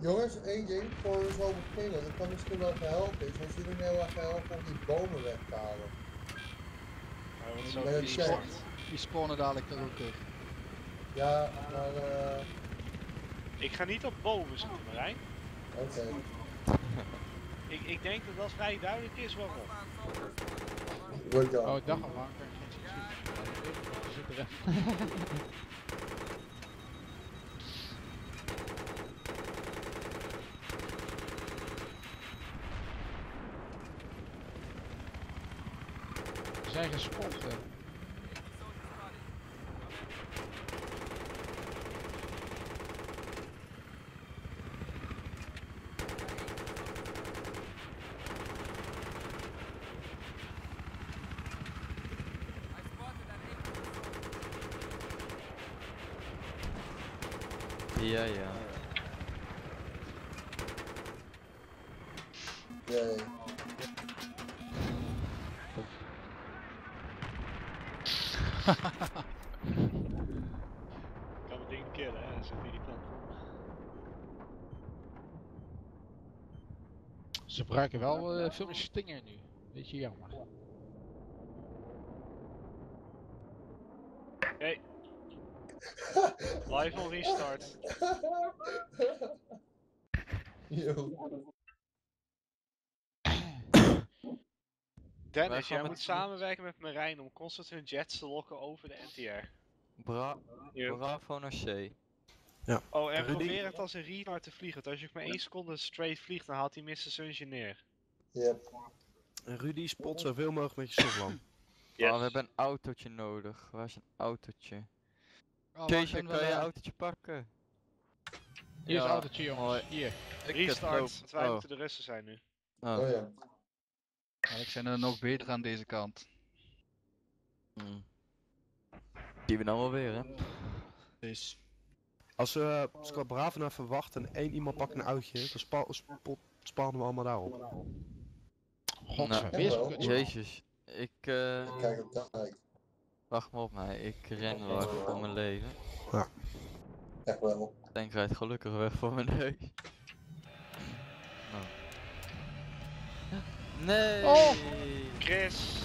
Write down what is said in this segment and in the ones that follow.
Jongens, één ding voor we zo beginnen. Dat kan misschien wel helpen. Is als jullie heel erg helpen om die bomen weg te halen. Ja, wat Die zo met die het start. Die spawnen dadelijk er ook terug. Ja, maar Ik ga niet op boven zitten, Marijn. oké. Ik denk dat dat vrij duidelijk is waarom. Goed dan. Oh, ik dacht al, waarom kan ik geen zien? Zit erin. We zijn gespot. Ja, ja. Jee. Ik kan het ding killen, hè? Dat is irritant. Ze gebruiken wel veel stinger nu. Beetje jammer. Hey. Live on restart. Yo. Dennis, jij met- moet samenwerken met Marijn om constant hun jets te lokken over de NTR. Bravo naar C. Oh, en Rudy? probeer het als een restart te vliegen. Want als je ook maar 1 seconde straight vliegt, dan haalt hij Mr. Sunshine neer. Yep. Rudy, spot zoveel mogelijk met je softlam. Yes. Oh, we hebben een autootje nodig. Waar is een autootje? Oh, Keesje, kan je een autootje pakken? Hier is het Ja, autootje, jongens. mooi. Hier. Restart, want wij Oh. moeten de Russen zijn nu. Oh. Oh ja. Ik zijn er nog beter aan deze kant. Die we nou wel weer, hè? Dus. Als we Squad Bravo nou even wachten en één iemand pakt een oudje, dan spannen we allemaal daarop. Godver, Nou, weer zo'n wel. kutspel. Jezus. Ik Kijk op tijd. wacht maar op mij. Ik ren wel even voor mijn leven. Echt wel. Tank rijdt gelukkig weg voor mijn neus. Nou. Nee! Oh! Chris!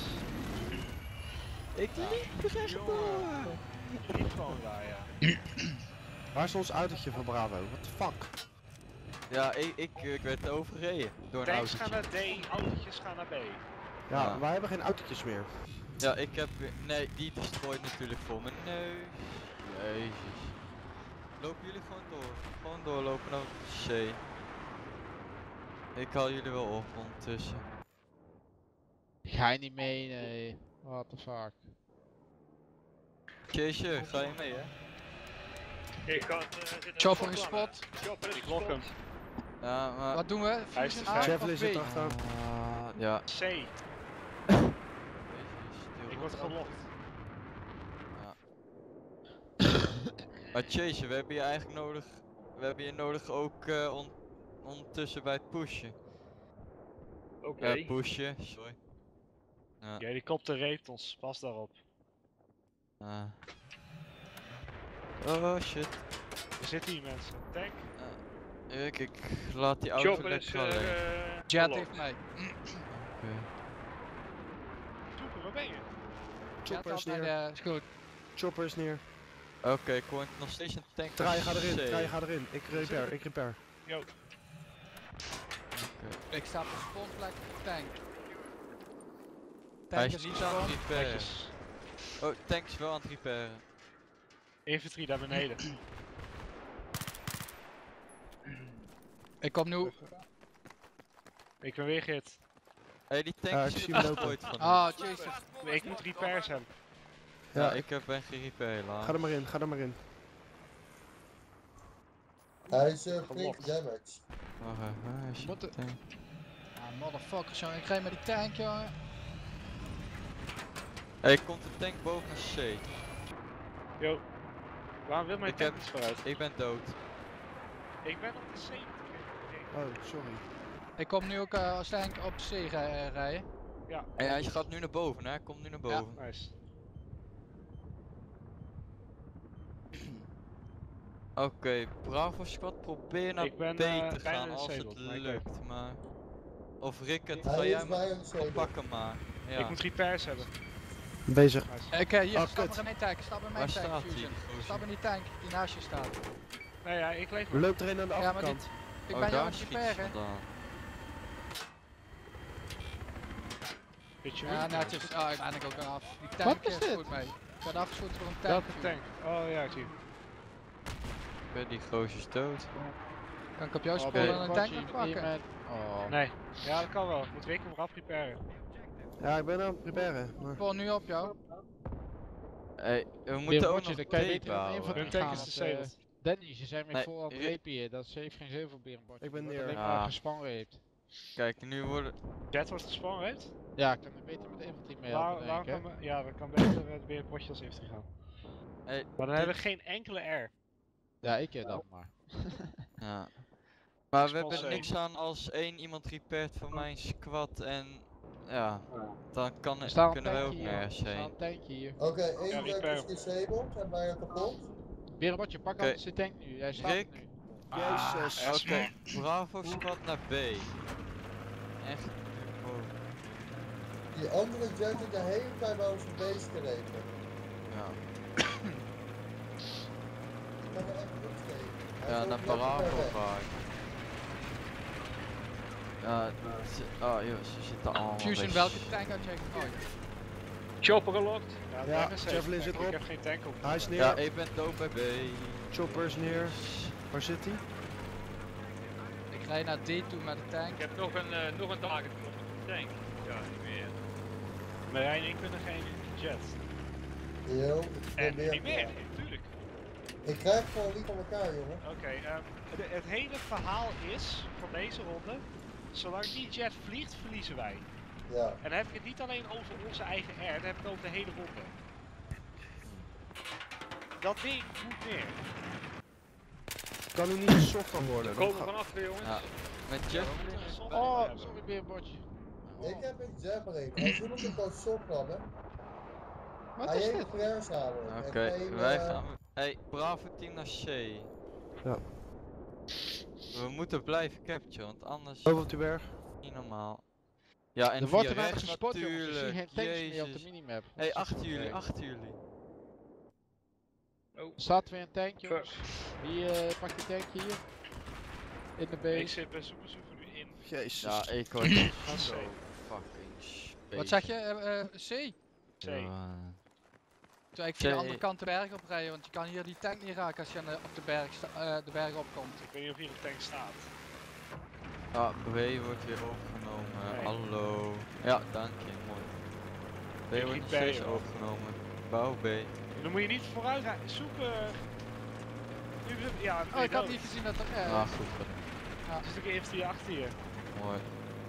Ik liep rechtdoor! Niet gewoon daar, ja. Waar is ons autootje van Bravo? What the fuck? Ja, ik werd overgereden door een Tanks gaan autootje. naar D, autootjes gaan naar B. Ja, Ja. wij hebben geen autootjes meer. Ja, ik heb weer... Nee, die destroyt natuurlijk voor mijn neus. Jezus. Lopen jullie gewoon door. Gewoon doorlopen naar C. Ik haal jullie wel op ondertussen. Ga je niet mee? Nee. What the fuck. Keesje, ga je mee hè? Ik kan Chopper in spot. Ik lok hem. Ja, maar... Wat doen we? Hij is te Fusion ver. A Javelin of zit B? achteraan. Ja. C. Jezus, Ik word gelokt. Maar Chase, we hebben je eigenlijk nodig. We hebben je nodig ook ondertussen bij het pushen. Oké. Pushen, sorry. Ja. Die helikopter reept ons, pas daarop. Oh shit. Er zitten hier mensen. Tank. Ik laat die auto Chopper is lekker alleen. Jet gelokt. heeft mij. Oké. Chopper, waar ben je? Chopper is Jet had neer. mij, is goed. Chopper is neer. Oké, ik hoor nog steeds een tank. Draai, ga erin. C. Draai, ga erin. Ik repair. Yo. Oké. Ik sta op de spawnplek tank. Hij Tank is niet aan het gespawn. repairen. Netjes. Oh, tank is wel aan het repairen. Infantry daar beneden. Ik kom nu. Ik ben weer gehit. Hey, die tank ik is zie hem lopen. ooit van. Ah, jezus. Nee, ik moet repairs hebben. Ja, Ja, ben geen repair helaas. ga er maar in. Hij is flink Gelokt. damage. Wacht even, waar is je Wat de- tank? Ah, motherfuckers, jongen. Ik rij met die tank, jongen. Hey, komt de tank boven naar C. Yo. Waarom wil mijn Ik tank heb- niet vooruit? Ik ben dood. Ik ben op de C. Oh, sorry. Ik kom nu ook als tank op C rijden. Ja. Hey, hij gaat nu naar boven, hè? Hij komt nu naar boven. Nice. Oké, Bravo Squad, probeer naar Ik ben, B te bijna gaan als het disabled, maar ik lukt, maar... Of Rickert, Hij ga is jij maar bijna disabled. pak hem maar. Ja. Ik moet repairs hebben. Bezig. Oké, hier, Oh, stap kut. maar in mijn tank. Stap in Waar mijn staat tank, die? Fusion. gozer? Stap in die tank die naast je staat. Nee, ja, ik leef Er maar. loopt er een aan de Ja, maar achterkant. Ik Oh, ben jou daar aan het schiet ze repairen. vandaan. Weet je Ja, hoe? netjes. Ah, ik ben ik ook af. Die tank is is dit? goed mee. Ik ben afgeschoten door een Dat tank. de tank. Oh ja, ik zie. Oké, die gozer is dood. Kan ik op jouw Oh, spoor nee, een tank Watchie, nog pakken? iemand- Oh. Nee. Ja, dat kan wel. Moet Rick hem eraf repairen. Ja, ik ben aan het preparen. Maar... Spoor nu op jou. Hey, we Weer moeten ook Watchie, nog dan kan je tape beter in een van houden. die Hun tank gaan, is want, disabled. Dennis, je zei me Nee, voor op Rick- repen hier, dat ze heeft geen zilverbierenbord. Ik ben neer. alleen Ja. maar gespanreept. Kijk, nu worden... Jet wordt gespannen, weet? Ja, ik kan er beter met infantry mee helpen, denk ik. hè. Ja, we kan beter weer het potje als infantry gaan. Hey, Maar dan hebben we geen enkele R. Ja, ik dan maar. Ja. Maar we Sponsor. hebben niks aan als één iemand repairt voor mijn squad en... Ja, dan kan, Er staat een kunnen we ook tankje hier. Er nergens staat heen. een tankje hier. Oké, Ja, één tank repair. is disabled en bijna kapot. Berenbordje, pak Oké. anders de tank nu. Jij staat Rick? nu. Jezus. Ah, Oké, Bravo squad naar B. Echt. Oh, Die andere jet die de hele tijd bij onze base gereden. ja. Ik kan er echt opsteken. Hij Ja, is naar ook lekker Bravo ver weg. ga ik. Ja, oh joh, ze zitten allemaal Fusion, bij welke tank had jij gegooid? Chopper gelokt. Ja, Ja, tank is safe. Javelin zit Ik erop. heb geen tank op. Hij is neer. Ja, ik ben dood bij B. Chopper is neer. Waar zit hij? Ik rij naar D toe met de tank. Ik heb nog een target op de tank. Ja, niet meer. Marijn, ik ben er geen jet. Yo, ik En probeer niet meer, het. natuurlijk. Ik krijg gewoon niet van elkaar, jongen. Oké, het hele verhaal is van deze ronde, zolang die jet vliegt, verliezen wij. Ja. En dan heb ik het niet alleen over onze eigen R, dan heb ik het over de hele ronde. Dat ding moet meer. Kan hij niet soft aan worden? Komen van achteren, jongens. Ja, met Javelin. Oh, sorry Berenbordje. Ik heb een javelin. Als iemand een kan shot hadden, Wat hij is heeft dit? flares houden. Oké, wij gaan. Hey, Bravo team naar C. Ja. We moeten blijven capturen, want anders Boven op die berg. niet normaal. Ja, en Er wordt via er weinig rechts gespot, jongens. Ik zie natuurlijk. geen tanks meer op de Jezus. minimap. Hey, Dat is achter jullie, echt achter jullie. Er staat weer een tank, jongens. Wie pak je tank hier? In de Ik base. zit bij Super Super nu in. Jezus. Ja, ik word zo fucking space. Wat zeg je? C? C. Ja. Toen ik via de C. andere kant de berg oprijden, want je kan hier die tank niet raken als je op de berg, de berg opkomt. Ik weet niet of hier een tank staat. Ah, B wordt weer overgenomen. Nee. Hallo. Ja, dank je, mooi. B Ik wordt liep nog bij steeds je. overgenomen. Bouw B. Dan moet je niet vooruit rijden. Zoeken. Nu, ja, Oh, ik had niet gezien dat er... Ah, goed. Er zit een infantry achter je. Mooi.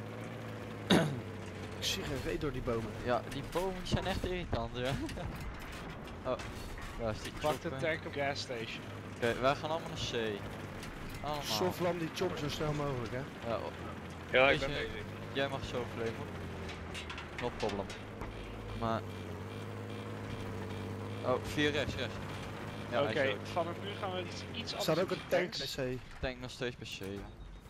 Ik zie geen reet door die bomen. Ja, die bomen zijn echt irritant, ja. Oh, daar is die Pak de chopper. tank op gas station. Oké, wij gaan allemaal naar C. Allemaal. Soflam die chop zo snel mogelijk, hè? Ja, Ja, Weet ik ben je- bezig. jij mag zo fleven. No problem. Maar... Oh, 4 rechts, rechts. Ja, Oké, hij is dood. vanaf nu gaan we iets Er anders staat ook doen. een tank Tanks. bij C. Tank nog steeds bij C. Kijk,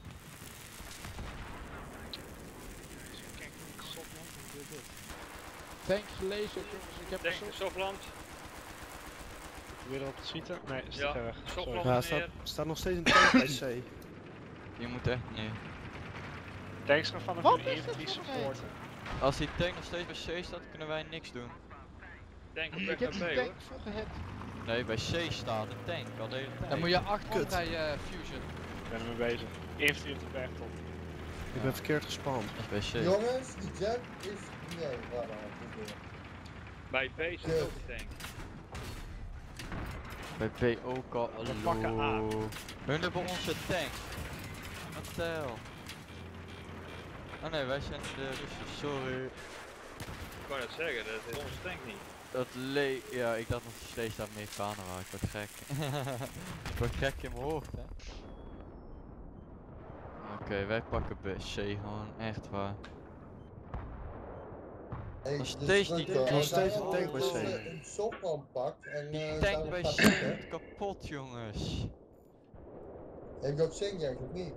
stop, man. Wat doe je dit? Tank gelezen, jongens. Ik heb Tank, zo... Softland. Probeer erop te schieten. Nee, is te Ja, ver weg. stop, Sorry. man. Ja, er staat nog steeds een tank bij C. Je moet echt niet. Tanks gaan vanaf Wat nu is dit infantry voor een supporten. Als die tank nog steeds bij C staat, kunnen wij niks doen. Tank op Ik weg heb naar die B, tank hoor. volgehit. Nee, bij C staat een tank, al de hele tijd. Dan moet je achterom Kut. rijden, Fusion. Ik ben ermee bezig. Infantry op de bergtop. Ik ben verkeerd gespamd. Dat is bij C. Jongens, die jet is... Nee, wacht maar. het is weer. Bij B zit ook een tank. Bij B ook al. We pakken A. Hallo. Hun hebben onze tank. Wat de hel? Oh nee, wij zijn de Russen, sorry. Ik wou net zeggen, dat is onze tank niet. Dat ja, ik dacht nog steeds dat Amerikanen waren, ik word gek. Ik word gek in mijn hoofd, hè. Oké, wij pakken C gewoon, echt waar. Hey, Nog dus steeds die- Rutte, nog als steeds hij een tank bij als C. een softland pakt en Die daar tank nog bij gaat C zitten, wordt kapot, jongens. Heb je ook Senjak of niet?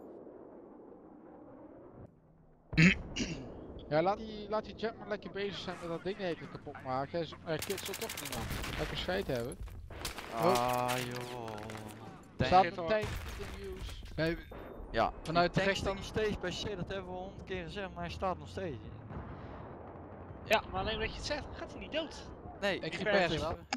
Ja, laat die jet maar lekker bezig zijn met dat ding de hele tijd kapot maken. Kids zal toch niemand. Lekker scheid hebben. Ah joh. Staat Tank. een tank in use. Nee, Ja, vanuit de tank staat richting. nog steeds bij C, dat hebben we 100 keer gezegd, maar hij staat nog steeds. Ja, maar alleen omdat je het zegt, gaat hij niet dood. Nee, Ik Die repair berg ze is- wel.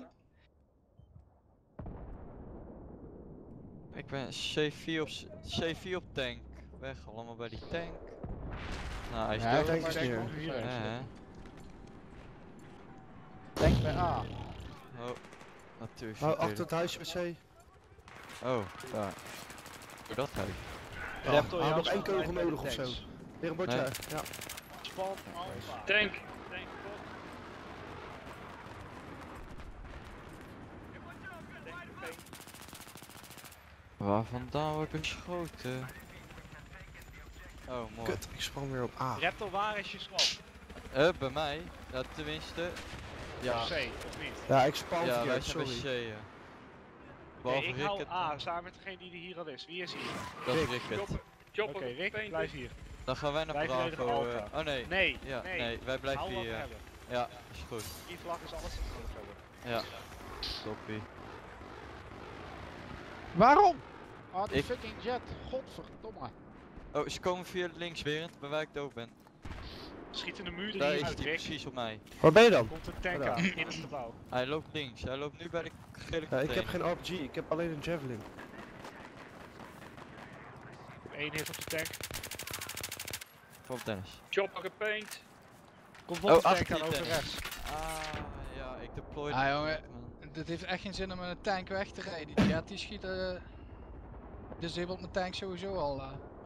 Ik ben C4 op tank. Weg allemaal bij die tank. Nou, hij is Ja, dood. tank maar is denk neer. ongeveer. Hè? Tank bij A. Oh, natuurlijk. Nou, achter het huisje bij C. Oh, daar. Voor dat huis. Raptor, Hij had nog Jansen, 1 kogel bij de nodig of zo. tanks. Weer een bordje. Nee. Ja. Span Alpha. Tank. Tank kapot. Waar vandaan word ik geschoten? Oh, mooi. Kut, ik sprong weer op A. Raptor, waar is je schot? Bij mij? Ja, tenminste. Ja, Of C, of niet? Ja, ik spawn ja wij verkeerd, zijn bij sorry. C. Nee, Behalve ik hou Ricket. A, samen met degene die er hier al is. Wie is hier? Dat is Rick. Ricket. Oké, Chopper. Rick, painted. blijf hier. Dan gaan wij naar Wij verdedigen Bravo. Alpha. Oh nee. Nee, Ja, nee. nee, wij blijven Hou wat we hier. hebben. Ja, is goed. Die vlag is alles wat we nodig hebben. Ja. Toppie. Waarom? Ah, die Ik- fucking jet. Godverdomme. Oh, ze komen via links weer, bij waar ik dood ben. Schiet in de muur Daar er is uit, hij Rick. precies op mij. Waar ben je Er dan? komt een tank Oh, daar. aan, in het gebouw. Hij loopt links, hij loopt nu bij de gele Ja, ik heb container. geen RPG, ik heb alleen een javelin. Eén hit op de tank. Van Dennis. Chopper gepaint. Komt Oh, nog een achter tank aan je over tank. rechts. Ah, ja, ik deploy. Ah, jongen. Dit heeft echt geen zin om met een tank weg te rijden. Die jet die schiet disabled mijn tank sowieso al.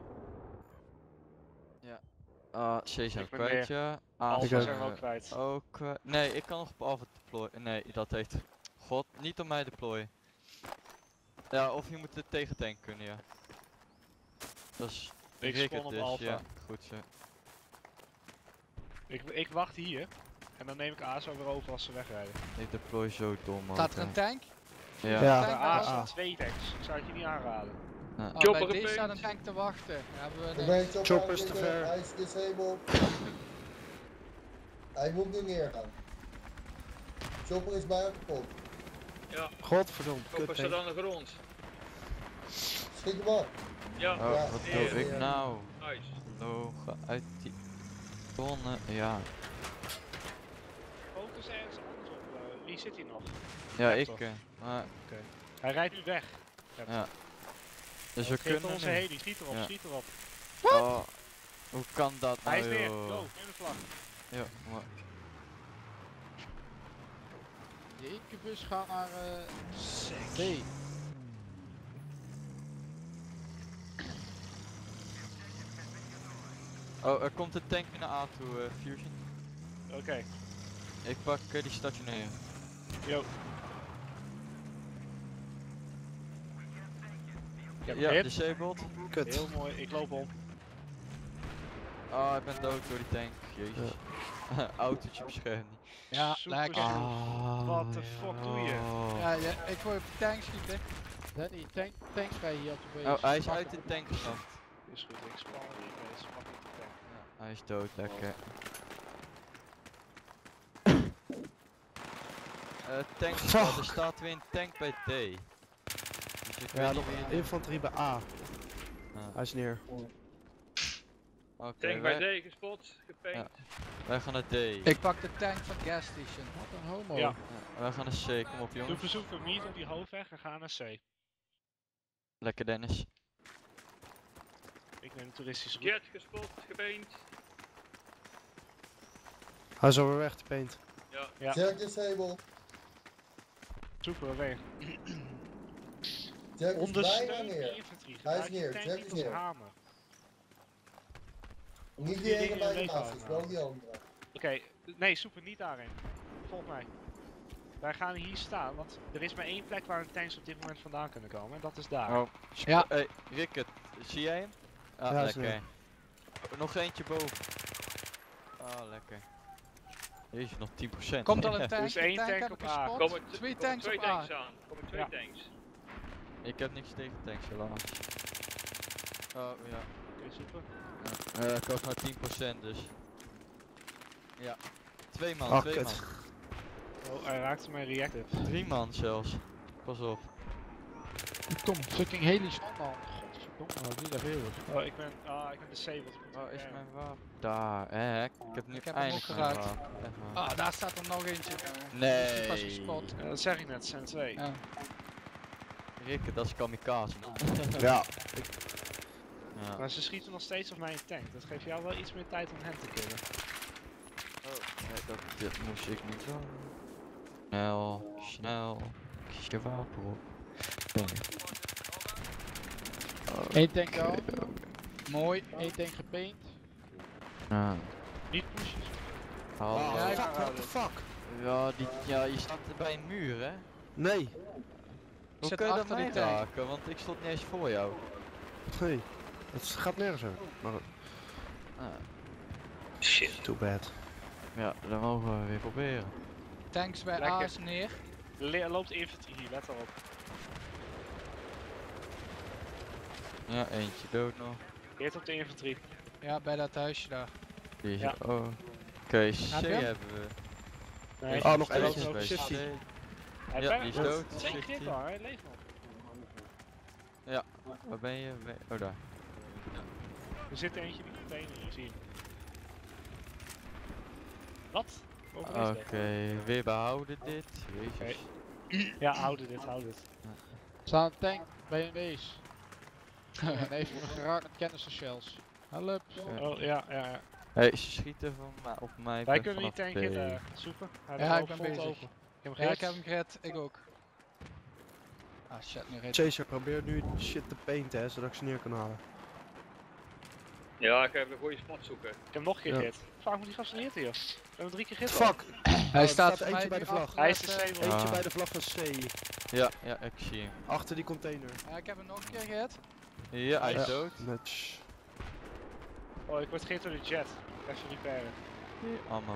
Ah, C zijn we Ik ben kwijt, weer. ja. Alpha Ik ook. zijn we ook kwijt. Ook kwijt. Nee, ik kan nog op Alpha deployen. Nee, dat heeft... God, niet op mij deployen. Ja, of je moet de tegentank kunnen, ja. Dat is... Ik Rick spawn het op dus, Alpha. ja. Goed zo. Ik wacht hier. En dan neem ik A zo weer over als ze wegrijden. Ik deploy zo dom, man. Staat er een tank? Ja. Ja. Bij A Ah, staan ah. 2 tanks. Ik zou het je niet aanraden. Oh, Chopper bij deze staat gepaint. een tank te wachten. Daar hebben we Ik niks. ben Chopper Chopper aan is het te liggen, ver. hij is disabled. Hij moet nu neergaan. Chopper is bijna kapot. Ja, Godverdomme, Chopper kut staat tank. aan de grond. Schiet hem op. Ja, Oh, Ja, wat hier, doe ik hier. nou? nice. Vlogen uit die zone, ja. Focus ergens anders op. Wie zit hier nog? Ja, Laptop. ik. Maar, Hij rijdt nu weg. ja. Dus we Geef kunnen onze nu. heli. Schiet erop, Ja. schiet erop. Oh, hoe kan dat nou, Hij is neer. joh? Go, neem de vlag. Ja, maar... Die incubus gaat naar B. Oh, er komt een tank naar A toe, Fusion. Oké. Ik pak die stationaire. Yo. Ik heb Ja, een hit. disabled. Kut. Heel mooi, ik loop om. Ah, ik ben dood door die tank. Jezus. Autootje beschermd. Ja, Super lekker. smooth. What the fuck doe je? Ja, ik word op de tank schieten. Danny, tanks rijden hier op de B. Oh, hij is Pak uit hem. de tank gestapt. Is goed, ik span hier. Deze pak ik de tank. Ja, hij is dood, lekker. Tank, Fuck. er staat weer een tank bij D. Dus ik Ja, weet nog niet wie... infanterie bij A. Ah, Hij is neer. Oké, Tank bij D gespot, gepaint. wij gaan naar D. Ik pak de tank van gas station. Wat een homo. Ja. Ja, wij gaan naar C, kom op Doe jongens. verzoek voor niet op die hoofdweg en ga naar C. Lekker Dennis. Ik neem de toeristische route. Jet gespot, gepaint. Hij is alweer weg, de paint. Ja. Jack disabled. Super, weg. Jack is bijna Ondersteun neer. de infantry. Hij is Gebruik je neer, tank Jack niet is als neer. hamer. Niet Die die ene dingen bij de in basis, leven wel die andere. Oké, nee, super, niet daarin. Volg mij. Wij gaan hier staan, want er is maar één plek waar de tanks op dit moment vandaan kunnen komen en dat is daar. Oh, Ja. Hey, Ricket, zie jij hem? Ah, Ja, is lekker. Nog eentje boven. Ah, lekker. Jezus, nog 10%. Komt al een tank. Dus één een tank tank heb op ik A. gespot. Komen Twee komen tanks twee op A. tanks aan. Komen twee Ja. tanks. Ik heb niks tegen tanks helaas. Oh ja. Oké, super. Ik had maar 10% dus. Ja. 2 man, Ah, 2 kut. man. Oh, hij raakte mij reactive. 3 man zelfs. Pas op. Kom, fucking heli's man. Godverdomme, wat doe je daar veel? Oh, ik ben disabled. Ik moet Waar is repaireren. mijn wapen? Daar, hè? Ik heb nu Ik heb hem eindelijk ook mijn geraakt. wapen. Echt waar. Ah, daar staat er nog eentje. Nee. Die was gespot. Ja, dat zeg ik net, het zijn 2. Ja. Rikke, dat is kamikaze man. Ja, Ja. Maar ze schieten nog steeds op mijn tank. Dat geeft jou wel iets meer tijd om hen te killen. Oh, nee, dit moest ik niet doen. Snel, snel. Kies je wapen op. Eén tank down. Mooi, één tank gepaint. Ja. Niet pushen. Hallo. ah, Ja, fuck, what the fuck? Ja, je staat bij een muur hè? Nee, Hoe zit kun je dat achter die mij tank. raken? Want ik stond niet eens voor jou. nee. Het gaat nergens over. Maar Ah, too bad. ja, dan mogen we weer proberen. Tanks bij Lekker. A is neer. Er loopt infantry hier, let erop. Ja, eentje dood nog. Hit op de infantry. Ja, bij dat huisje daar. Die Ja. oh. Oké, C Heb je hem? hebben we. Nee, Oh, nog hij loopt eentje. ook- bij Shifty. C. Hij Ja, bent- die is dat dood. Twee Shifty. grip al, hij leeft nog. Waar ben je? Oh daar. Er zit eentje in die container, hier zie je hem. Wat? Waarom is Oké, dat? weer behouden dit. Jezus. Ja, houden dit, houden dit. Staat een tank bij een wees. En heeft me geraakt met canister shells. Help. Oh, ja. Hey, ze schieten van op mij. Wij ben kunnen die vanaf tank B. hitten, super. Hij Ja, loopt ik ben vol bezig. open. Ik heb hem Ja, gehit. ik heb hem gered. Ik ook. Ah shit, nu reed Chaser probeert nu shit te painten, hè, zodat ik ze neer kan halen. Ja, ik ga even een goede spot zoeken. Ik heb hem nog een keer Ja. gehit. Vaak moet die gast niet hitten, joh. We hebben hem 3 keer gehit. Fuck! Hij er staat staat voor eentje mij bij nu de vlag. achter Hij is dat, disabled. Eentje Ah. bij de vlag van C. Ja, ik zie hem. Achter die container. Ja, ik heb hem nog een keer gered. Ja, hij is Ja. dood. Netjes. Oh, ik word gehit door de jet. Even repairen. Ammo.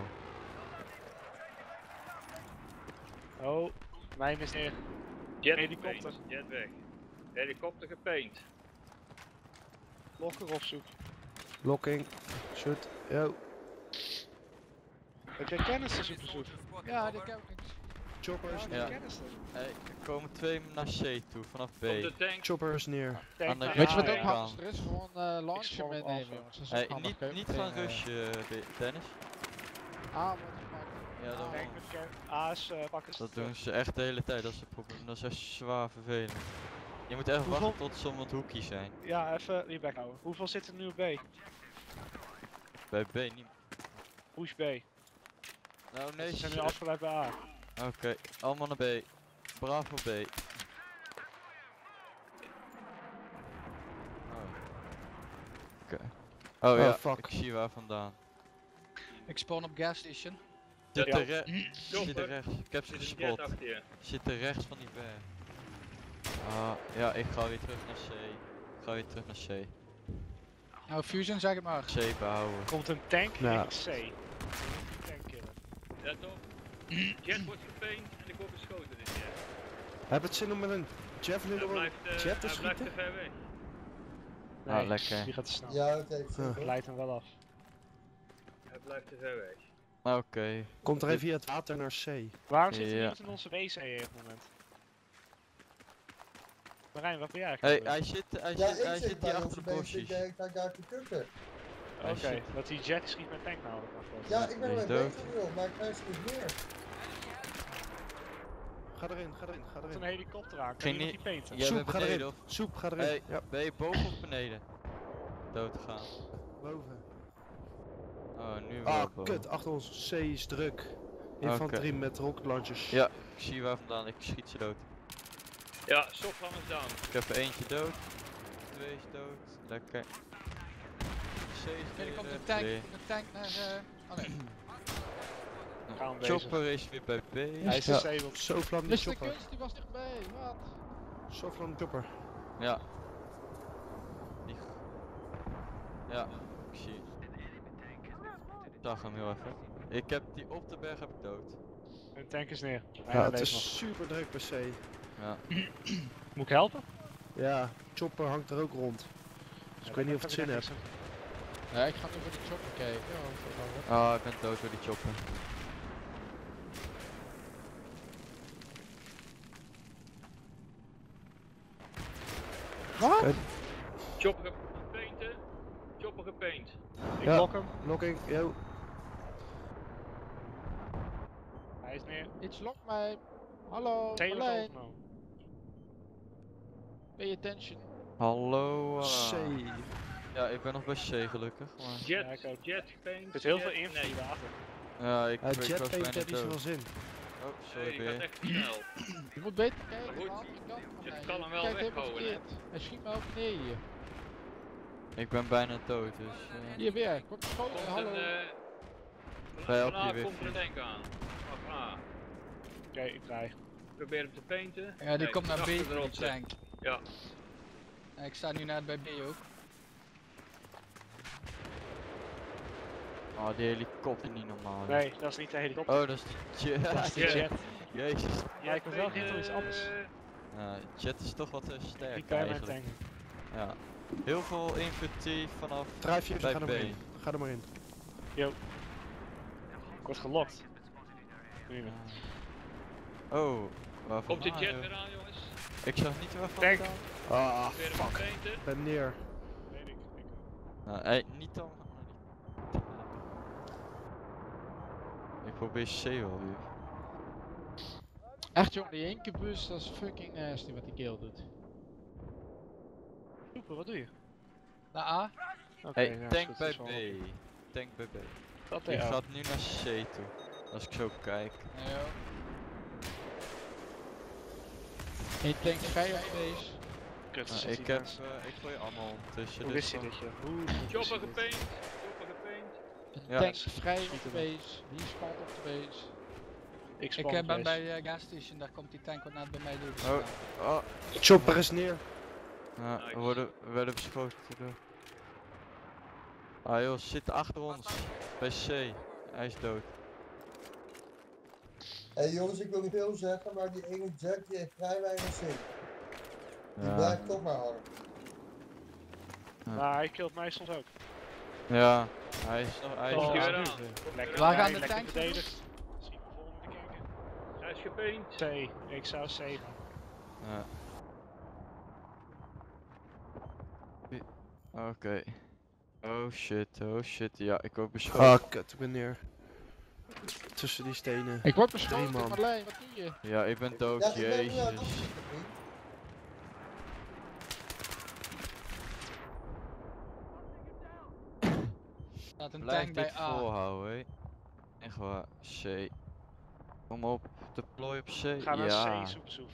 Oh, mijn is neer. Jet Helikopter. gepaint, jet weg. Helikopter gepaint. Lokker op zoek. Locking. Shoot. Yo. Heb jij kennis super zoek? Ja, die heb ik. Chopper is Ja. neer. Kennis Hey, er komen 2 naar C toe, vanaf B. Op de tank. Chopper is neer. Aan de Weet je wat ja, ook ja. handig is? Gewoon launcher spawn op meenemen Alpha. jongens. Dat is Hey, ook handig. Kun je niet meteen, gaan rushen, Dennis. Ah, wordt gemaakt. Ja, dat, Kijk met A's pakken ze dat terug. doen ze echt de hele tijd, dat is het probleem. Dat is echt zwaar vervelend. Je moet even Hoeveel- wachten tot ze om het hoekje zijn. Ja, even die back houden. Hoeveel zit er nu op B? Bij B niet. Push B. Nou nee, Ze zijn nu shit. afgeleid bij A. Oké, allemaal naar B. Bravo B. Oké. Oh Oh, ja, fuck. ik zie waar vandaan. Ik spawn op gas station. Zit Ja. er zit er rechts. Ik heb ze Zit een jet gespot. achter je. Zit er rechts van die berg. Ah, ja, ik ga weer terug naar C. Ik ga weer terug naar C. Nou, Fusion, zeg het maar. C behouden. Komt een tank Ja. richting C. Tank killen. Let op. Jet wordt gepaint en ik word beschoten dit jet. Heb het zin om met een javelin Hij door een blijft, jet te hij blijft te schieten? ver weg. Nee, lekker. die gaat te snel. Ja, het heeft zeker. Leidt hem wel af. Hij blijft te ver weg. Oké. Komt er even via het water naar C. Waarom zit hij Ja. niet in onze WC op het moment? Marijn, wat ben jij Hey, eigenlijk? hij zit Ja, ik hier zit bij achter onze de base, bosjes. ik ga daar te kukken. Oké, dat die jet schiet mijn tank namelijk af. Ja, ik ben Die er is mee dood. bezig joh, maar ik krijg ze niet meer. Ga erin, ga erin, ga Er is een erin. helikopter aan. Kan Ging iemand niet- die painten? Jij Soep, bent ga beneden erin. of? Soep, ga erin. Hey, Ja, ben je boven of beneden? Dood te gaan. boven. Oh, nu wel Ah, boven. kut, achter ons. C is druk. Infanterie met rocket launchers. Ja, ik zie waar vandaan, ik schiet ze dood. Ja, Sopran is down. Ik heb er eentje dood. 2 is dood. Lekker. C is Er komt weer, een tank, weer. een tank naar... Oh nee. Gaan we bezig. Chopper is weer bij B. Hij is Ja. disabled. Zo vlam die Mr. chopper. Kunst, die was dichtbij. Wat? Zo vlam die chopper. Ja. Die ja, ik zie. Ik zag hem heel even. Ik heb die op de berg heb ik dood. Een tank is neer. Ja, Hij het leeft nog. is super druk bij C. Ja. Moet ik helpen? Ja, chopper hangt er ook rond. Dus ik weet niet of het zin heeft. Ja, ik ga nu voor de chopper kijken. Of dat dan wordt. Ah, ik ben dood door die chopper. Wat? Chopper gepainten. Chopper gepaint. Ik Ja. blok hem. Knocking, yo. Hij is neer. Iets lokt mij. Hallo, Taylor is Marlijn. overgenomen. Pay attention. Hallo. C. Ja, ik ben nog bij C gelukkig. Maar... Jet, Ja, ik ook. jet gepaint. Er zit heel jet- veel invloed Nee, water. Ja, ik was Jetpaint bijna heeft niet zoveel dood. zin. Oh, nee, sorry die gaat weer. echt te snel. Je moet beter kijken Maar aan goed, de andere kant. je Marlijn. kan hem wel Kijk helemaal weghouden, hè. verkeerd. Hij schiet me ook beneden hier. Ik ben bijna dood, dus... Hier weer, ik word geschoten. Komt Hallo. Bij op van A je komt er een wifi. tank aan. Af A. Oké, ik draai. Probeer hem te painten. Ja, die Nee, komt naar B achter de voor die rotsen. tank. Ja. En ik sta nu net bij B ook. Oh, die helikopter niet normaal. Nee, dat is niet de helikopter. Oh, dat is die jet. Dat is de jet. jet. Jezus. Ja, ik was wel gericht op iets anders. Ja, jet is toch wat sterk Die bij mijn eigenlijk. tank. Ja. Heel veel infanterie vanaf Drijf je even, bij ga er maar B. in. Ga er maar in. Ik word gelokt. Prima. Oh, waarvan? Komt de jet joh? weer aan, jongens? Ik zag niet waarvan. Tank. het Ah, Probeer hem te painten. ik ben neer. Weet ik. kwam. Hey, niet dan. Ik probeer C wel weer. Echt jongen, die incubus, dat is fucking nasty wat die kill doet. Super, wat doe je? Naar A. Oké, Hey, ja, tank goed, bij dat is wel- B. Tank bij B. Dat Die ja. gaat nu naar C toe. Als ik zo kijk. Ja. Eén tank vrij op base. Kut, Nou, zit ik die heb, mensen. ik gooi allemaal tussen. Hoe dus wist je dan- dit, joh? Hoe wist je Chopper dit? gepaint. Chopper gepaint. Een Ja. tank vrij op Schiet de hem. base. Hier spant op de base. Ik Ik spawn ben base. bij gas station, daar komt die tank wat net bij mij door. Oh, oh. Chopper is neer. Ja, Nice. we werden beschoten door. Ah joh, ze zitten achter ons. Bij C. Hij is dood. Hé jongens, ik wil niet veel zeggen, maar die ene Jack die heeft vrij weinig zin. Die Ja. blijft toch maar hangen. Nou, hij killt mij soms ook. Ja, hij is nog. Hij is Oh, Komt hij nog- weer aan? Lekker Waar vrij, gaan de lekker tanks verdedigd. Misschien de volgende kijken. Hij is gepaint. C, ik zou C gaan. Ja. Oké. Oh shit, ja, ik word beschoten. Ah, kut, ik ben neer. Tussen die stenen. Ik word Drie beschoten, man. Marlijn, wat doe je? Ja, ik ben dood, Ja, ik ben nu aan het jezus. opschieten, vriend. Er staat een Blijf tank bij dit A. volhouden, hé. Echt waar, C. Kom op, deploy op C. Ga naar ja. C, soep.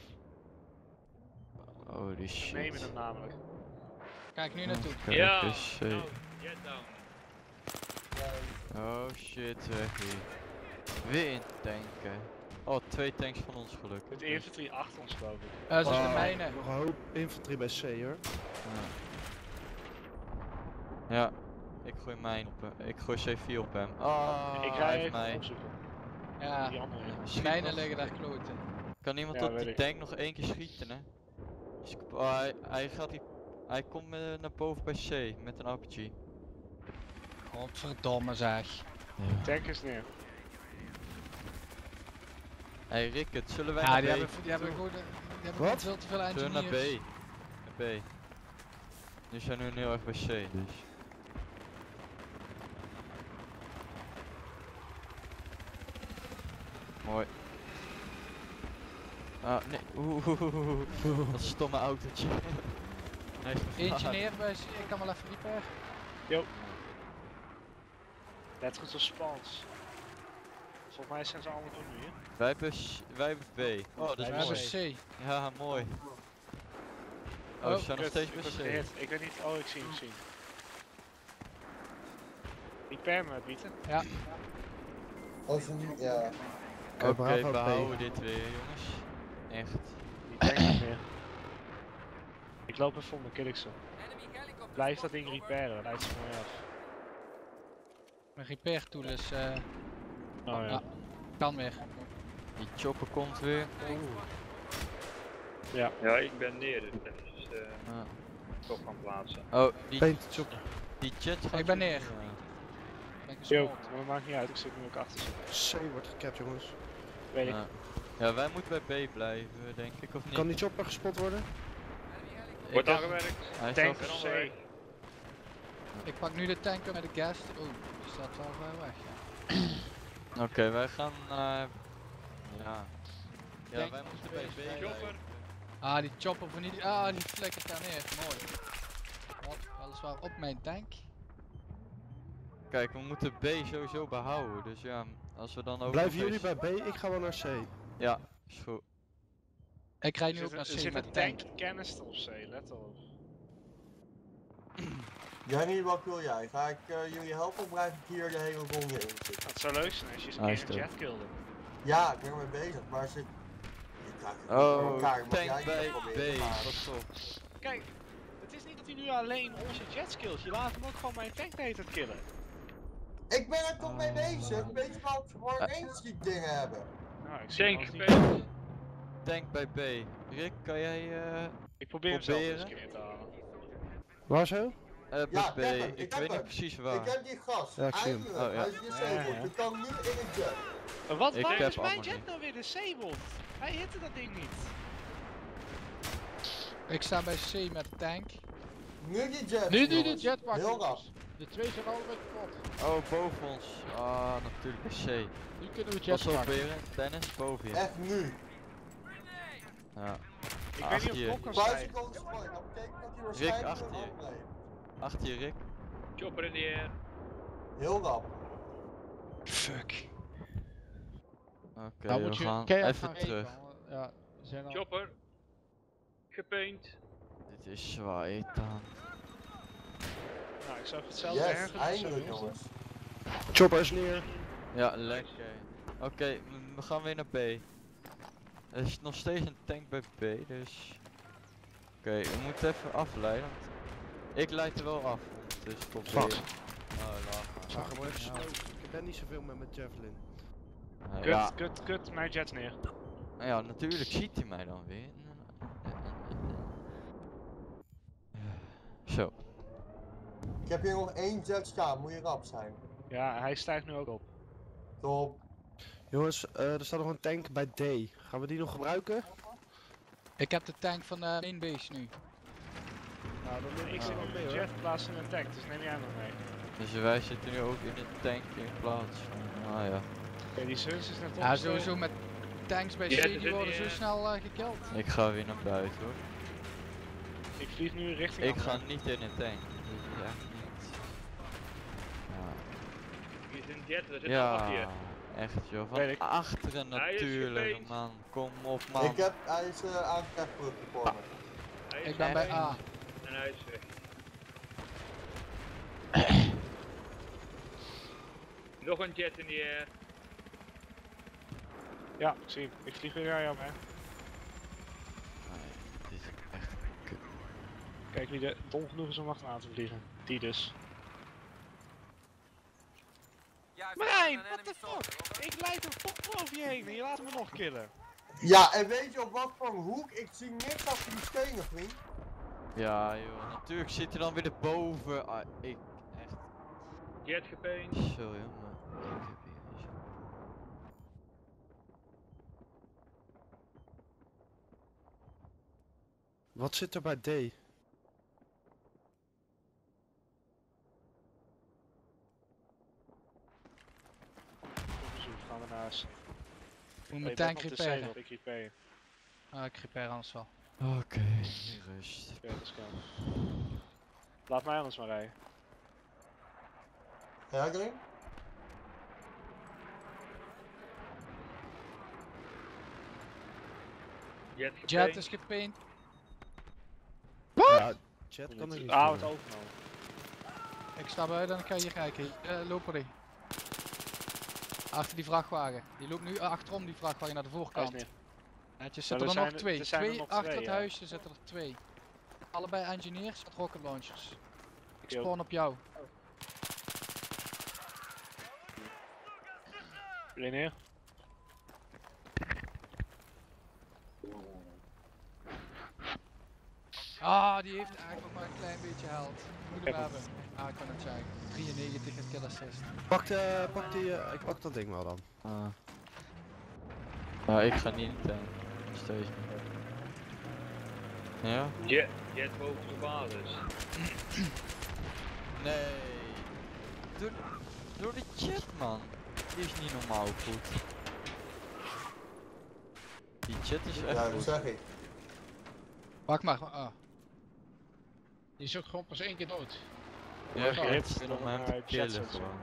Holy We shit. nemen hem namelijk. Kijk nu naartoe. Oké, Ja. dus C. Nou, jet down. Ja, Oh shit, weg hier. Weer in tanken. Oh, 2 tanks van ons gelukkig. Met infanterie achter ons, geloof ik. Dat is de Ah, mijne. Nog een hoop infanterie bij C hoor. Ja, ik gooi mijn op hem. Ik gooi C4 op hem. Ah, Ik hij ga heeft even mij. opzoeken. Ja, Die andere. Schiet mijnen nog. liggen daar kloten. Kan iemand Ja, op weet die ik. tank nog 1 keer schieten, hè? Oh, hij gaat die... Hij komt naar boven bij C met een RPG. Godverdomme zeg. Tank is neer. Hey Rickert, zullen wij Ja, naar die B? hebben gewoon Wat? veel te veel Zullen we naar B? engineers. Naar B. Nu zijn we heel erg bij C, dus... Mooi. Ah, nee. Oeh, dat stomme autootje. Hij is gevaarlijk. Engineer bij C, ik kan wel even repair. Let goed op spawns. Volgens mij zijn ze allemaal doen nu, hè? Wij hebben B. Oh, dat We is Wij hebben mooi. C. Ja, mooi. Oh, Oh, ze zijn nog Kut, steeds ik bij word C. gehit. Ik weet niet. Oh, ik zie hem. Repair me, Pieter. als je niet, ja. Oké, Bravo, we B. houden dit weer, jongens. Echt. Die tank is neer. Ik loop even om, dan kill ik ze. Blijf dat ding repairen, leidt ze mooi af. Mijn repair tool is, Oh ja. Ja. kan weer. Die chopper komt weer. Ja, ik ben neer. Dus Ja. toch kan plaatsen. Oh, die Paint chopper. jet gaat Ik ben jullie, neer. ja. Ben Yo, gesmolten. maar dat maakt niet uit, ik zit nu ook achter ze. C wordt gecapt, jongens. Weet ik. Ja. Ja, wij moeten bij B blijven, denk ik, of niet? Kan die chopper gespot worden? Ik Wordt heb- aangewerkt. Hij is Tank al of onderweg. C. Ik pak nu de tank met de gas. Oeh, die staat wel ver weg. Ja. Oké, wij gaan naar... Ja. Ja, Denk wij dat moeten we bij bezig B zijn. blijven. Chopper. Ah, die chopper van die. Ah, die flikkert daar neer. Mooi. Wat, weliswaar op mijn tank. Kijk, we moeten B sowieso behouden, dus ja, als we dan ook Blijven nog jullie eens- bij B? Ik ga wel naar C. Ja, is goed. Ik rijd Er nu ook naar zit, C er zit met een de tank. tank canister op C, let op. Jannie, wat wil jij? Ga ik jullie helpen of blijf ik hier de hele ronde in zitten? Het zou leuk zijn als je eens een Hij keer is een dood. jet kilde. Ja, ik ben ermee bezig, maar ze... Ik krijg het niet voor Oh, elkaar, mag jij tank niet bij proberen te B, varen? pas op. Kijk, het is niet dat hij nu alleen onze jets killt, je laat hem ook gewoon mijn tank de hele tijd killen. Ik ben er toch mee bezig? Weet je wat voor range die dingen hebben? Nou, ik zie hem Tank ook niet. gepeeld. Tank bij B. Rick, kan jij Ik probeer hem zelf eens proberen? een keer te halen. Waar zo? bij Ja, B? ik heb hem, Ik ik weet heb niet hem. precies Ik waar. heb die gas, Ja, ik zie hem. eindelijk, Oh, ja. hij is disabled, Ja, ja. je kan nu in een jet. Wat? Ik Waarom heb is mijn allemaal jet niet. nou weer disabled? Hij hitte dat ding niet. Ik sta bij C met de tank. Nu die jet, Nu de jongens. jetpack. Heel rap. jongens. De twee zijn allebei kapot. Oh, boven ons. Ah, natuurlijk bij C. Nu kunnen we Pas op, jetpack. Beren. Dennis, boven je. Echt nu. Ja. Ik weet niet of Achter ik je. op kan 5 stijgen. seconden spoiler, dat betekent dat hij waarschijnlijk achter nog je. overleeft. Achter je, Rick. Chopper in the air. Heel rap. Fuck. Oké, Nou we moet je gaan keihard even gaan terug. rekenen, want, ja, we zijn al... Chopper. Gepaint. Dit is zwaar dan. Nou, ik zou even hetzelfde Yes, ergens eindelijk doen. jongens. Chopper is neer. Ja, lekker. Oké, we gaan weer naar B. Er is nog steeds een tank bij B, dus... Oké, we moeten even afleiden, want... Ik leid er wel af, dus tot Fuck. B. Oh, laat Zag hem even Ja. slow. Ik ben niet zoveel met mijn javelin. maar. Kut, Ja, kut, kut, mijn jet neer. ja, natuurlijk ziet hij mij dan weer. Zo. Ik heb hier nog 1 jet staan, moet je rap zijn. Ja, hij stijgt nu ook op. Top. Jongens, er staat nog een tank bij D. Gaan we die nog gebruiken? Ik heb de tank van de main base nu. Nou, dan neem Ik zit nu wel met mee, een jet hoor. in plaats van een tank, dus neem jij maar mee. Dus wij zitten nu ook in de tank in plaats van... Ah ja. Oké, die Zeus is net Ja, opgestoken. sowieso met tanks bij Ja, C, het is die in worden die, zo snel gekild. Ik ga weer naar buiten hoor. Ik vlieg nu richting Ik ga Amsterdam. niet in een tank. Dat is echt niet. Hier is een jet, er zit een Ja, achter je. echt joh. Weet ik. Van achteren Hij is natuurlijk gepaint. man. Kom op man. Hij is aan het wegvluchten voor me. Hij is Ik ben bij gepaint A. En hij is weg. Nog een jet in the air. Ja, ik zie hem. Ik vlieg weer naar jou, man. Nee, dit is echt kut. Kijk wie er dom genoeg is om achteraan te vliegen. Die dus. Marijn, what the fuck? Ik leid een pop over je heen en je laat me nog killen. Ja, en weet je op wat voor een hoek? Ik zie niks achter die stenen, vriend. Ja joh, natuurlijk zit er dan weer erboven. Ah, ik echt. Jet gepaint. Zo jongen. Ik heb hier zo. Wat zit er bij D? Op bezoek gaan we naar huis. Moet mijn tank repairen. Ik repair. Ah, ik repair anders wel. Oké, rust. Oké, dat is kan. Laat mij anders maar rijden. Ga jij erin? Jet gepaint. Jet is gepaint. Ja, chat kan er niet. Ah, het doen. overgenomen. Ik sta buiten en ik ga hier kijken. Lopen die. Achter die vrachtwagen. Die loopt nu achterom die vrachtwagen naar de Hij is voorkant. neer. Netjes Maar zitten er er nog zijn- twee. er zijn er Twee nog achter twee, het ja. huisje zitten er twee. Allebei engineers met rocket launchers. Ik Yo. spawn op jou. Weer neer. Ah, die heeft eigenlijk nog maar een klein beetje held. Moet hem Heb hebben. Ah, ik kan het zeggen. 93 met kill assist. Pak die, ik pak dat ding wel dan. Ja, ik ga niet in de tank. Nog steeds niet. Ja? Jet boven de basis. Nee. Door de chat, man. Die is niet normaal goed. Die chat is echt Ja, dat goed. zeg ik. Pak maar. Ah. Die is ook gewoon pas 1 keer dood. Ja, Wordt ik gehit vind om door hem een, te jet killen set. gewoon.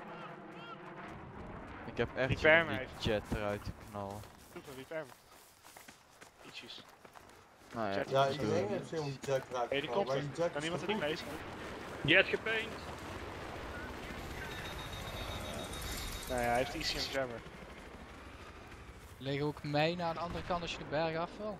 Ik heb echt Repair zin om me die even. chat eruit te knallen. Super, repair me. Ietsjes. Nou ja, Chat. Ja, dat iedereen doe ik. heeft zin om die jack eruit te Hé, die knallen, komt maar er. die jack Kan is iemand het te niet goed. lezen? Jet gepaint. Nee, hij heeft ECM Jammer. Liggen ook mijnen aan de andere kant als je de berg af wil.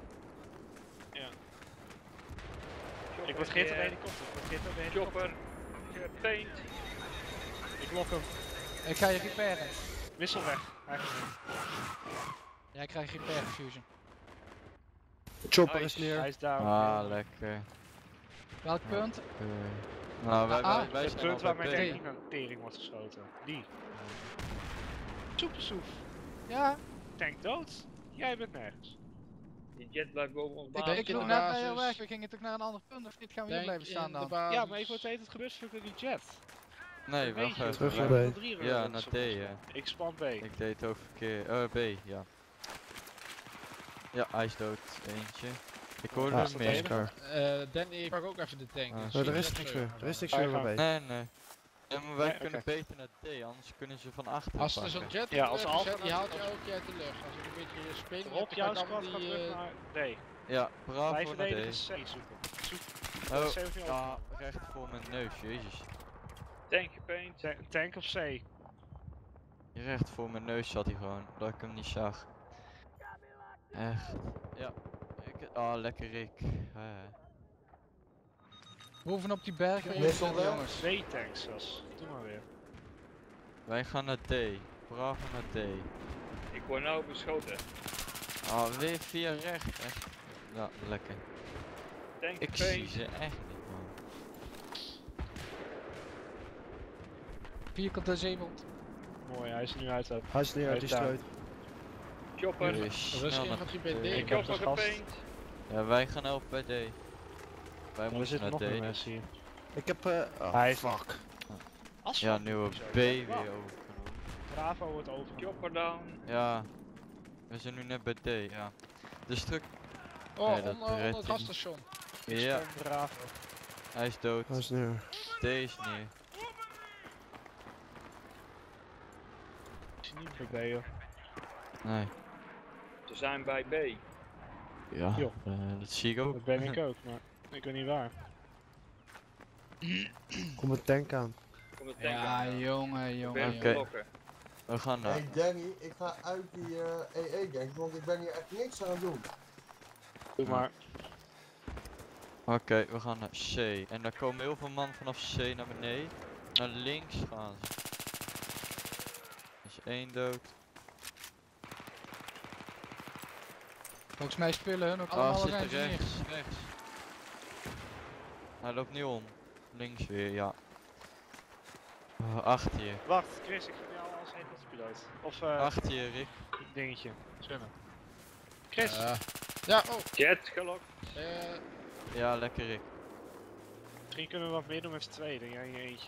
Ik word gehit op de helikopter. Ik word gehit op de helikopter. Chopper. Gepaint. Ik lok hem. Ik ga je repairen. Wissel weg. Eigenlijk. Jij krijgt repair fusion. Chopper is Nice. neer. Hij is down. Ah, lekker. Welk punt? Nou, wij Het zijn punt al waar bij mijn B. tank naar de tering wordt geschoten. Die. Soepersoef. Ja, Tank dood. Jij bent nergens. Die jet blijft boven ons ik basis. loop in de net bij jou basis. weg. We gingen toch naar een ander punt of niet? Gaan we hier blijven staan dan? Ja, maar ik word het gebeurd voor die jet. Nee, Dat wel weet je. Terug gaan. naar Wij B. hebben 3 Ja, runs naar op D, ons. ja. Ik span B. Ik deed het ook verkeerd. B, ja. Ja, hij is dood. Eentje. Ik hoorde Ja, er dat meer. enige? Danny, pak ook even de tank. Ah. dus Er zie is je niks dat meer. zo. Er is niks Ga je meer bij. Nee, nee. Ja, maar wij Nee, kunnen oké. beter naar D, anders kunnen ze van achter Als er pakken. zo'n jet Ja, op als de Alpha zet, die dan- haalt je elke keer uit de lucht. Als ik een beetje speling Rob, heb, dan jouw kan ik squad allemaal gaat die... terug naar D. Ja, bravo Wij naar verdedigen D. C zoeken. Zoek. Oh, C of niet ja, opgenomen. recht voor mijn neus, jezus. Tank gepaint. Tank of C. Recht voor mijn neus zat hij gewoon, dat ik hem niet zag. Echt. Ja. Lekker Rick. Bovenop die berg waar Nee, jullie stond zitten, wel. jongens. 2 tanks zelfs. Doe maar weer. Wij gaan naar D. Bravo naar D. Ik word nou beschoten. Weer via recht. Echt. Ja, lekker. Tank Ik zie gepaint. ze echt niet, man. Vierkante zeebond. Mooi, hij is er nu uit. Hij is neer, Hij die is down. struit. Chopper. Weer Er is snel naar infanterie bij D. D. Ik heb Chopper een gast. gepaint. Ja, wij gaan helpen bij D. Wij Er moeten zitten naar nog meer D. mensen hier. Ik heb, Hij is- fuck. Ja, nu we B weer overgenomen. Bravo wordt overgenomen. Chopper down. Ja. We zijn nu net bij D, ja. De struk. Oh, Nee, dat onder redt het hij gasstation. Ja, Bravo. hij is dood. Hij is neer. D is neer. Is hij niet bij B hoor. Nee. Ze zijn bij B. Ja, Joh. dat zie ik ook. Dat ben ik ook, maar ik weet niet waar. Kom een tank aan. Kom de tank Ja, aan. jongen, jongen. Ben Oké. blokken. We gaan naar. Hey Danny, ik ga uit die EE-gang, want ik ben hier echt niks aan het doen. Doe Ja. maar. Oké, we gaan naar C. En daar komen heel veel man vanaf C naar beneden. Naar links gaan ze. Er is 1 dood. Volgens mij spelen hun ook allemaal Zit er engineers. rechts. Hij loopt nu om. Links weer, ja. Achter je. Wacht, Chris, ik vind jou als helikopterpiloot. Of Achter je, Rick. dingetje. Zwemmen. Chris, Ja, oh. Jet gelokt. Ja, lekker Rick. misschien kunnen we wat meer doen met z'n tweeën dan jij in je eentje.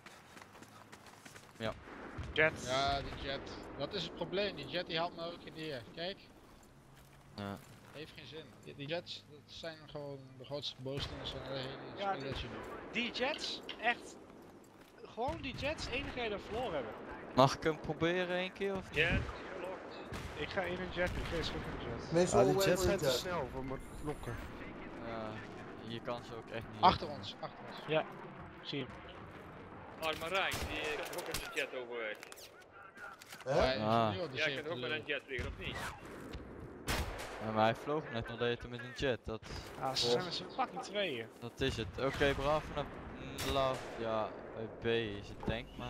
Ja. Jet. Ja, die jet. Dat is het probleem. Die jet die haalt me ook in neer. Kijk, Ja. heeft geen zin. Die jets, dat zijn gewoon de grootste boosdoeners van het hele Ja, spelletje nu. Die jets, echt. Gewoon die jets, enige reden dat we verloren hebben. Mag ik hem proberen 1 keer of niet? Jet gelokt. Ik ga in een jet nu, Chris, ook in een jet. Meestal Ah, die wait jets for zijn te jet. snel voor mijn knokker. Ja, je kan ze ook echt niet. Achter ons, achter ons. Zie je. Marijn, die kan ook met de jet overweg. Hè? Maar Ah. ingenieur, die Jij zegt kunt ook met lul. een jet vliegen, of niet? Ja, maar hij vloog net nog deed met een jet. Ah, ze zijn met z'n fucking tweeën. Dat is het. Oké, bravo naar Love. Ja, bij B is het tank, maar.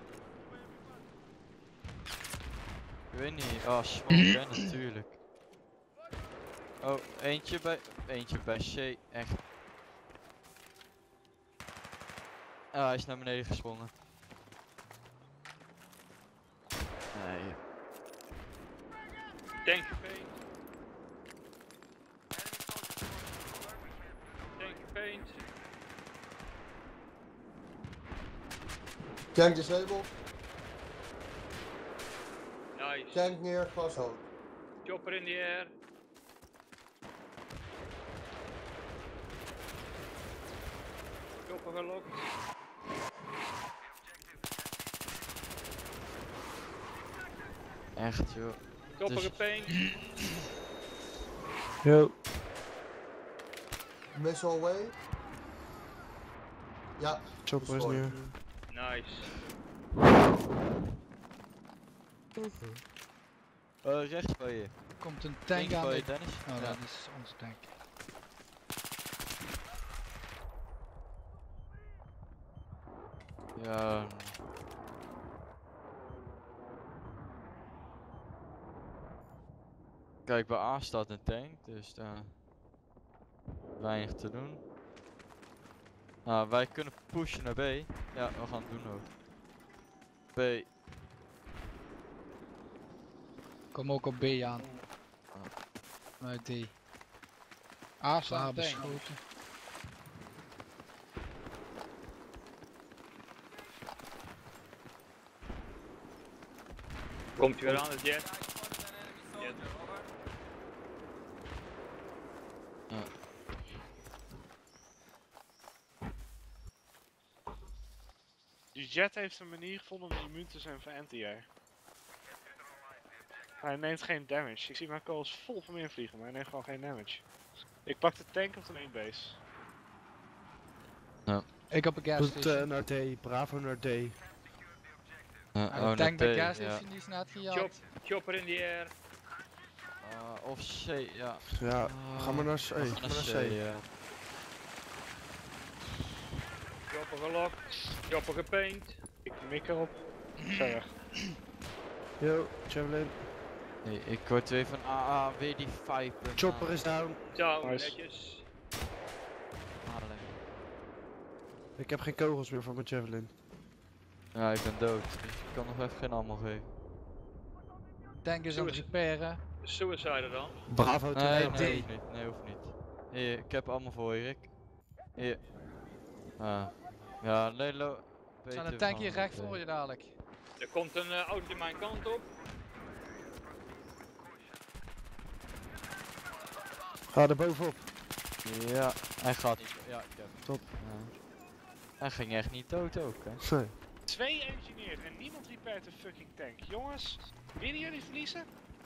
Ik weet niet. Oh, smoke hè, natuurlijk. Oh, eentje bij C. Echt Ah, hij is naar beneden gesprongen. Nee. Tank gepaint. Tank gepaint. Tank disabled. Nice. Tank neer, gashoofd. Chopper in the air. Chopper gelokt. Echt joh. Chopper Dus- gepaint. Yo. Missile away. Ja, Chopper is destroyed. neer. Nice. Rechts van je. Er komt een tank Links aan. van je, de- Dennis. Oh, Ja. dat is onze tank. Ja. Kijk, bij A staat een tank, dus daar weinig te doen. Nou, wij kunnen pushen naar B. Ja, we gaan het doen ook. B. Kom ook op B aan. Uit D. A Zwaar staat tank. beschoten. Komt hij weer aan, de jet. Jet. Die jet heeft een manier gevonden om immuun te zijn voor anti-air. Hij neemt geen damage. Ik zie mijn kogels vol van meer vliegen, maar hij neemt gewoon geen damage. Ik pak de tank op de main base. Ik op een gas Goed station. naar D. Bravo naar D. De tank bij gas ja. station die is net gejat. Chopper in the air. Of C, ja. Ja, ga maar naar C. We gaan Ga maar naar naar C. C, ja. Chopper gelokt. Chopper gepaint. Ik mik erop. Ga weg. Yo, Javelin. Nee, ik hoor twee van AA, weer die Viper. Chopper is down. Zo, Nice. netjes. Ik heb geen kogels meer voor mijn Javelin. Ja, ik ben dood, dus ik kan nog even geen ammo geven. Tank is aan het repairen. Suicide dan. Bravo Nee, naar nee, D. hoeft niet. Nee, hoeft niet. Hier, ik heb allemaal voor je, Rick. Hier. Ah. Ja, Lelo. Er staat een tank hier recht voor je dadelijk. Er komt een auto mijn kant op. Ga er bovenop. Ja, hij gaat niet. Ja, ik heb hem. Top. Ja. Hij ging echt niet dood ook, hè. Nee. 2 engineers en niemand repairt de fucking tank. Jongens, willen jullie verliezen?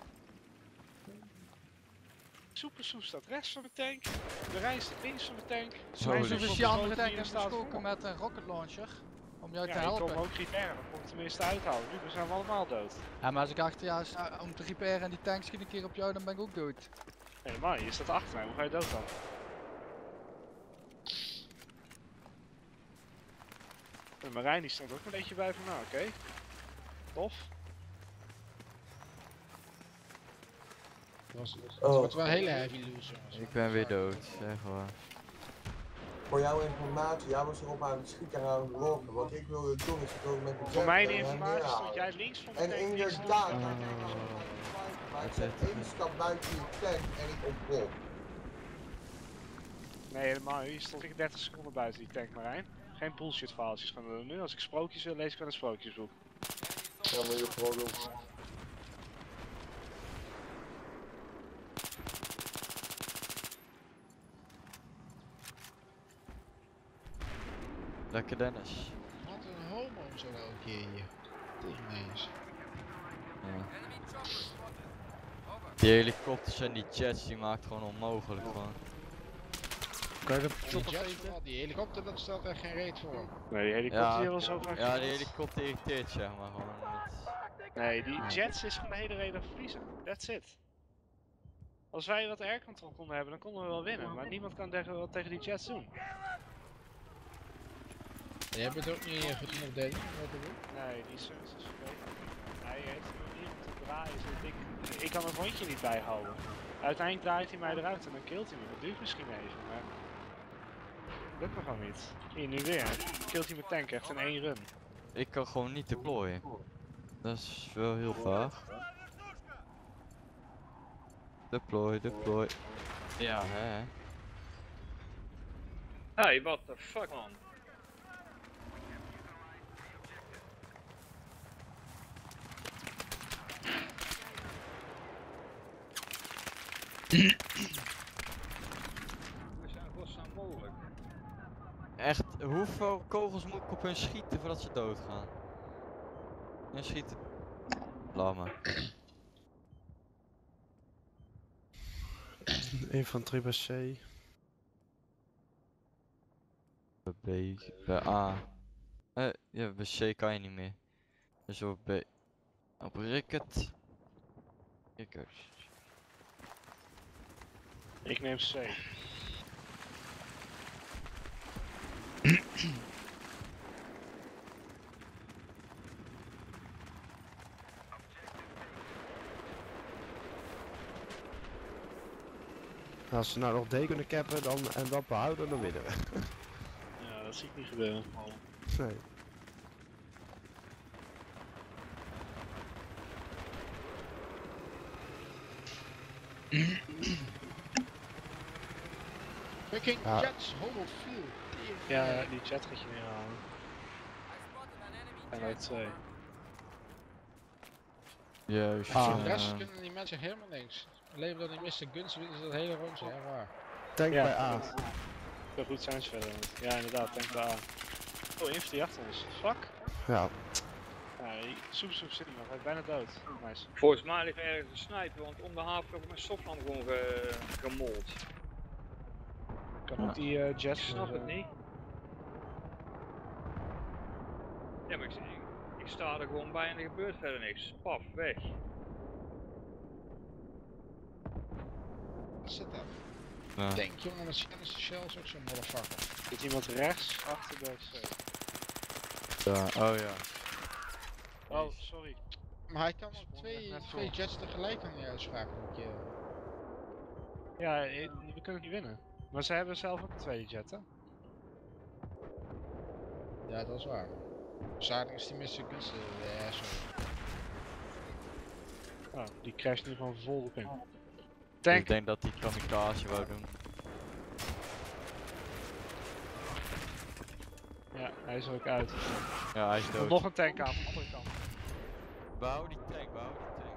Super Soes staat rechts van de tank. De rij staat links van de tank. Zo, Mijn dus- zoon Dus wordt die andere geschoten, tank hier heeft staat beschoten voor. met een rocket launcher. Om jou te Ja, ik kom helpen. ook repairen, dan kom ik tenminste uithouden. Nu zijn we allemaal dood. Ja, maar als ik achter jou sta om te repairen en die tank schiet een keer op jou, dan ben ik ook dood. Nee, man, je staat achter mij. Hoe ga je dood dan? En Marijn die stond ook een beetje bij van, nou oké. Tof. Het Oh. wordt wel hele heavy loose, jongens. Ik ben weer dood, zeg maar. Voor jouw informatie, jij was erop aan het schieten en aan het blokken. Wat ik wilde doen is ik met de Voor mijn Javelin informatie stond neerhalen. jij links van de En tank. inderdaad, Oh. maar ik zet één stap buiten je tank en ik ontplof. Nee, helemaal niet. Je stond ik 30 seconden buiten die tank, Marijn. Geen bullshit verhaaltjes gaan doen. Nu als ik sprookjes wil, lees ik wel een sprookjesboek. Ja, moet je gewoon doen. Lekker Dennis. Wat een homo zo elke keer hier. Tegenmees. Ja. Die helikopters en die jets die maakt gewoon onmogelijk gewoon. Kan je de Die chopper jets geven? vooral, die helikopter, dat stelt echt geen reet voor. Nee, die helikopter Ja, hier was zo vaak. Ja, die helikopter irriteert zeg maar gewoon. Nee, die jets is gewoon de hele reden voor verliezen. That's it. Als wij wat air control konden hebben, dan konden we wel winnen. Maar niemand kan wat tegen die jets doen. Je hebt het ook niet genoeg Danny, wat te doen. Nee, die Suns is vergeten. Hij heeft een manier om te draaien. Zodat ik kan het rondje niet bijhouden. Uiteindelijk draait hij mij eruit en dan killt hij me. Dat duurt misschien even, maar... lukt me gewoon niet. Hier, nu weer. Killt hij mijn tank echt in 1 run. Ik kan gewoon niet deployen. Dat is wel heel vaag. Deploy, deploy. Ja, hè. Hey, what the fuck man? We zijn godsnaam mogelijk. Echt, hoeveel kogels moet ik op hun schieten voordat ze doodgaan? En schieten. Laat maar. Infanterie bij C. Bij B, bij A. Ja, bij C kan je niet meer. Dus op B. Op Ricket. Rickers. Ik neem C. Als ze nou nog D kunnen cappen dan, en dat behouden, dan winnen we. Ja, dat zie ik niet gebeuren. Nee. Fucking Ja. jets, hold field. Ja, die chat gaat je neerhalen. En uit 2. Juist. Voor de rest kunnen die mensen helemaal niks. Alleen dat die Mr. Guns winnen ze dat hele rondje, hè, waar. Tank Ja. bij A. Zo goed zijn ze verder. Ja, inderdaad, tank bij A. Oh, infantry achter ons. Fuck. Ja. Ja, Soep zit niet nog, hij is bijna dood. Nice. Volgens mij ligt ergens een sniper, want om de haven heb ik mijn stopvlam gewoon gemold. Kan ook die Ik jets. snap het niet. Ja, maar ik sta er gewoon bij en er gebeurt verder niks. Paf, weg. Wat zit dat? Ja. Denk jongen, met Sinister Shells ook zo'n motherfucker. Zit iemand rechts achter bij C. Ja. Oh ja. Oh, sorry. Maar hij kan Sprong ook er net twee voor. jets tegelijk aan je uitschakelen. Moet je... Ja, we kunnen niet winnen. Maar ze hebben zelf ook een tweede jet, hè? Ja, dat is waar. Zading is die Mr. Guns de asshole. Oh, die crasht nu gewoon vol op in. Ik Tank! denk dat die kamikaze wou doen. Ja, hij is er ook uit. Ja, hij is Er komt dood. nog een tank aan, van de andere kant. Bouw die tank, bouw die tank.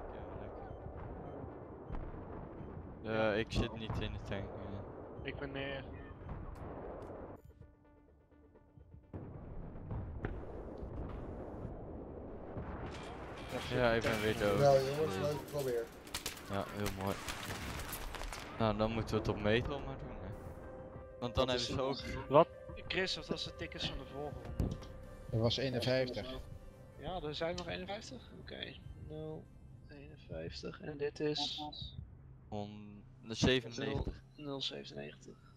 Ja, lekker. Ik zit niet in de tank. Ik ben neer. Ja, ik ben weer dood. Nou jongens, leuk probeer. Ja, heel mooi. Nou, dan moeten we het op metro maar doen, hè. Want dan hebben ze ook... Wat? Chris, wat was de tickets van de vorige ronde? Dat was 51. Ja, er zijn nog 51? Oké. 0, 51 en dit is 97. 097.